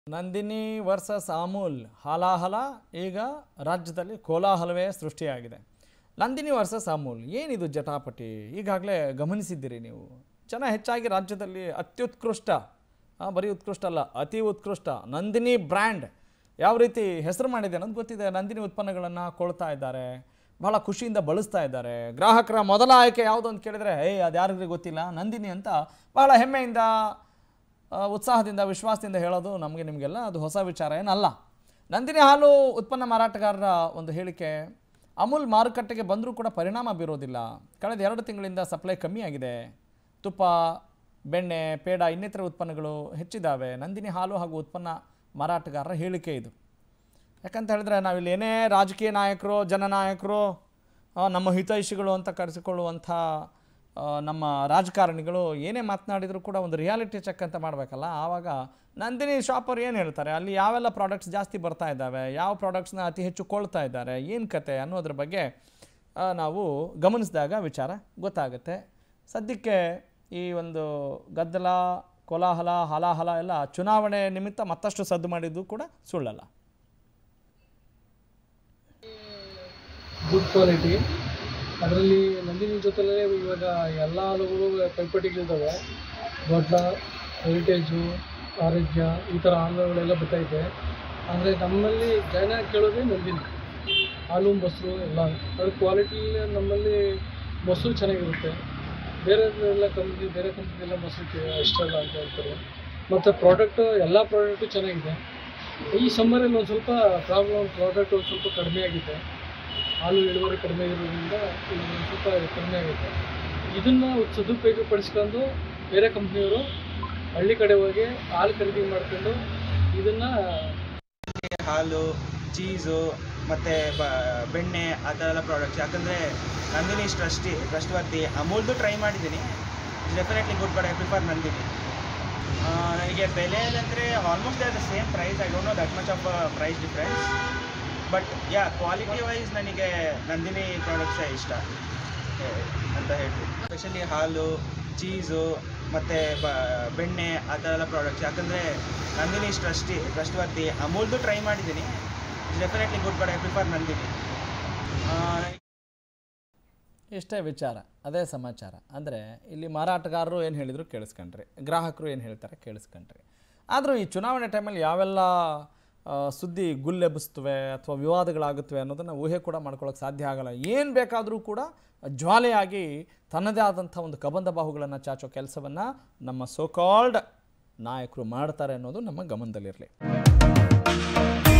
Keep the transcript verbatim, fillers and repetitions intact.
Nandini versus Amul ಹಾಲಾಹಲ ಈಗ ರಾಜ್ಯದಲ್ಲಿ ಕೋಲಾಹಲವೇ ಸೃಷ್ಟಿಯಾಗಿದೆ. ನಂದಿನಿ ವರ್ಸಸ್ ಅಮೂಲ್ ಏನಿದು ಜಟಾಪಟಿ ಈಗಾಗಲೇ ಗಮನಿಸಿದ್ದೀರಿ ನೀವು. ಜನ ಹೆಚ್ಚಾಗಿ ರಾಜ್ಯದಲ್ಲಿ ಅತ್ಯುತ್ಕೃಷ್ಟ, ಬರೀ ಉತ್ಕೃಷ್ಟ ಅಲ್ಲ ಅತಿ ಉತ್ಕೃಷ್ಟ ನಂದಿನಿ ಬ್ರ್ಯಾಂಡ್ ಯಾವ ರೀತಿ ಹೆಸರು ಮಾಡಿದೆ ಅನ್ನೋದು ಗೊತ್ತಿದೆ. ನಂದಿನಿ ಉತ್ಪನ್ನಗಳನ್ನು ಕೊಳ್ತಾ ಇದ್ದಾರೆ, ಭಾಳ ಖುಷಿಯಿಂದ ಬಳಸ್ತಾ ಇದ್ದಾರೆ. ಗ್ರಾಹಕರ ಮೊದಲ ಆಯ್ಕೆ ಯಾವುದು ಅಂತ ಕೇಳಿದರೆ ಏಯ್ ಅದು ಯಾರಿಗೂ ಗೊತ್ತಿಲ್ಲ ನಂದಿನಿ ಅಂತ ಭಾಳ ಹೆಮ್ಮೆಯಿಂದ ಉತ್ಸಾಹದಿಂದ ವಿಶ್ವಾಸದಿಂದ ಹೇಳೋದು ನಮಗೆ ನಿಮಗೆಲ್ಲ ಅದು ಹೊಸ ವಿಚಾರ ಏನಲ್ಲ. ನಂದಿನಿ ಹಾಲು ಉತ್ಪನ್ನ ಮಾರಾಟಗಾರರ ಒಂದು ಹೇಳಿಕೆ, ಅಮೂಲ್ ಮಾರುಕಟ್ಟೆಗೆ ಬಂದರೂ ಕೂಡ ಪರಿಣಾಮ ಬೀರೋದಿಲ್ಲ. ಕಳೆದ ಎರಡು ತಿಂಗಳಿಂದ ಸಪ್ಲೈ ಕಮ್ಮಿಯಾಗಿದೆ. ತುಪ್ಪ, ಬೆಣ್ಣೆ, ಪೇಡ ಇನ್ನಿತರ ಉತ್ಪನ್ನಗಳು ಹೆಚ್ಚಿದ್ದಾವೆ. ನಂದಿನಿ ಹಾಲು ಹಾಗೂ ಉತ್ಪನ್ನ ಮಾರಾಟಗಾರರ ಹೇಳಿಕೆ ಇದು. ಯಾಕಂತ ಹೇಳಿದ್ರೆ ನಾವಿಲ್ಲಿ ಏನೇ ರಾಜಕೀಯ ನಾಯಕರು, ಜನನಾಯಕರು, ನಮ್ಮ ಹಿತೈಷಿಗಳು ಅಂತ ಕರೆಸಿಕೊಳ್ಳುವಂಥ ನಮ್ಮ ರಾಜಕಾರಣಿಗಳು ಏನೇ ಮಾತನಾಡಿದರೂ ಕೂಡ ಒಂದು ರಿಯಾಲಿಟಿ ಚೆಕ್ ಅಂತ ಮಾಡಬೇಕಲ್ಲ. ಆವಾಗ ನಂದಿನಿ ಶಾಪರ್ ಏನು ಹೇಳ್ತಾರೆ, ಅಲ್ಲಿ ಯಾವೆಲ್ಲ ಪ್ರಾಡಕ್ಟ್ಸ್ ಜಾಸ್ತಿ ಬರ್ತಾ ಇದ್ದಾವೆ, ಯಾವ ಪ್ರಾಡಕ್ಟ್ಸ್ನ ಅತಿ ಹೆಚ್ಚು ಕೊಳ್ತಾ ಇದ್ದಾರೆ, ಏನು ಕತೆ ಅನ್ನೋದ್ರ ಬಗ್ಗೆ ನಾವು ಗಮನಿಸಿದಾಗ ವಿಚಾರ ಗೊತ್ತಾಗುತ್ತೆ. ಸದ್ಯಕ್ಕೆ ಈ ಒಂದು ಗದ್ದಲ, ಕೋಲಾಹಲ, ಹಾಲಾಹಲ ಎಲ್ಲ ಚುನಾವಣೆ ನಿಮಿತ್ತ ಮತ್ತಷ್ಟು ಸದ್ದು ಮಾಡಿದ್ದು ಕೂಡ ಸುಳ್ಳಲ್ಲ. ಗುಡ್ ಕ್ವಾಲಿಟಿ, ಅದರಲ್ಲಿ ನಂದಿನಿ ಜೊತೆಲೇ ಇವಾಗ ಎಲ್ಲ ಹಾಲುಗಳು ಪೈಪೋಟಿಗಳಿದ್ದಾವೆ. ದೊಡ್ಡ ಹೆರಿಟೇಜು, ಆರೋಗ್ಯ ಈ ಥರ ಹಾಲುಗಳೆಲ್ಲ ಬರ್ತೈತೆ. ಆದರೆ ನಮ್ಮಲ್ಲಿ ಜನ ಕೇಳೋದೇ ನಂದಿನಿ ಹಾಲು, ಮೊಸರು ಎಲ್ಲ. ಅದ್ರ ಕ್ವಾಲಿಟಿ ನಮ್ಮಲ್ಲಿ ಮೊಸರು ಚೆನ್ನಾಗಿರುತ್ತೆ. ಬೇರೆಲ್ಲ ಕಂಪ್ನಿ ಬೇರೆ ಕಂಪ್ನಿಯೆಲ್ಲ ಮೊಸರು ಇಷ್ಟಲ್ಲ ಅಂತ ಹೇಳ್ತಾರೆ. ಮತ್ತು ಪ್ರಾಡಕ್ಟು ಎಲ್ಲ ಪ್ರಾಡಕ್ಟು ಚೆನ್ನಾಗಿದೆ. ಈ ಸಮ್ಮರಲ್ಲಿ ಒಂದು ಸ್ವಲ್ಪ ಪ್ರಾಬ್ಲಮ್, ಪ್ರಾಡಕ್ಟ್ ಒಂದು ಸ್ವಲ್ಪ ಕಡಿಮೆ ಆಗಿದೆ. ಹಾಲು ಇಳುವರಿ ಕಡಿಮೆ ಇರೋದ್ರಿಂದ ಇದು ಒಂದು ಸ್ವಲ್ಪ ಕಡಿಮೆ ಆಗುತ್ತೆ. ಇದನ್ನು ಸದುಪಯೋಗ ಪಡಿಸ್ಕೊಂಡು ಬೇರೆ ಕಂಪ್ನಿಯವರು ಹಳ್ಳಿ ಕಡೆ ಹೋಗಿ ಹಾಲು ಖರೀದಿ ಮಾಡ್ಕೊಂಡು ಇದನ್ನು ಹಾಲು, ಚೀಸು ಮತ್ತು ಬ ಬೆಣ್ಣೆ ಆ ಥರ ಎಲ್ಲ ಪ್ರಾಡಕ್ಟ್ಸ್. ಯಾಕಂದರೆ ನಂದಿನಿ ಟ್ರಸ್ಟಿ ಟ್ರಸ್ಟ್ವರ್ತಿ. ಅಮೂಲ್ದು ಟ್ರೈ ಮಾಡಿದ್ದೀನಿ, definitely good, but I prefer Nandini. ನನಗೆ ಬೆಲೆಯಲ್ಲಂದರೆ almost they are the same price. I don't know that much of price difference, but yeah quality wise ನನಗೆ ನಂದಿನಿ ಪ್ರಾಡಕ್ಟ್ಸೇ ಇಷ್ಟ ಅಂತ ಹೇಳ್ತೀನಿ. ಸ್ಪೆಷಲಿ ಹಾಲು, ಚೀಸು ಮತ್ತು ಬ ಬೆಣ್ಣೆ ಆ ಥರ ಎಲ್ಲ ಪ್ರಾಡಕ್ಟ್ಸ್. ಯಾಕಂದರೆ ನಂದಿನಿ ಟ್ರಸ್ಟಿ ಟ್ರಸ್ಟ್ವರ್ತಿ. ಅಮೂಲ್ದು ಟ್ರೈ ಮಾಡಿದ್ದೀನಿ, definitely good, but I prefer Nandini. ಇಷ್ಟೇ ವಿಚಾರ, ಅದೇ ಸಮಾಚಾರ. ಅಂದರೆ ಇಲ್ಲಿ ಮಾರಾಟಗಾರರು ಏನು ಹೇಳಿದರು ಕೇಳಿಸ್ಕೊಂಡ್ರಿ, ಗ್ರಾಹಕರು ಏನು ಹೇಳ್ತಾರೆ ಕೇಳಿಸ್ಕೊಂಡ್ರಿ. ಆದರೂ ಈ ಚುನಾವಣೆ ಟೈಮಲ್ಲಿ ಯಾವೆಲ್ಲ ಸುದ್ದಿ ಗುಲ್ಲೆಬ್ಬಿಸ್ತವೆ ಅಥವಾ ವಿವಾದಗಳಾಗುತ್ತವೆ ಅನ್ನೋದನ್ನು ಊಹೆ ಕೂಡ ಮಾಡ್ಕೊಳ್ಳೋಕೆ ಸಾಧ್ಯ ಆಗಲ್ಲ. ಏನು ಬೇಕಾದರೂ ಕೂಡ ಜ್ವಾಲೆಯಾಗಿ ತನ್ನದೇ ಆದಂಥ ಒಂದು ಕಬಂಧ ಬಾಹುಗಳನ್ನು ಚಾಚೋ ಕೆಲಸವನ್ನು ನಮ್ಮ ಸೋ ಕಾಲ್ಡ್ ನಾಯಕರು ಮಾಡ್ತಾರೆ ಅನ್ನೋದು ನಮ್ಮ ಗಮನದಲ್ಲಿರಲಿ.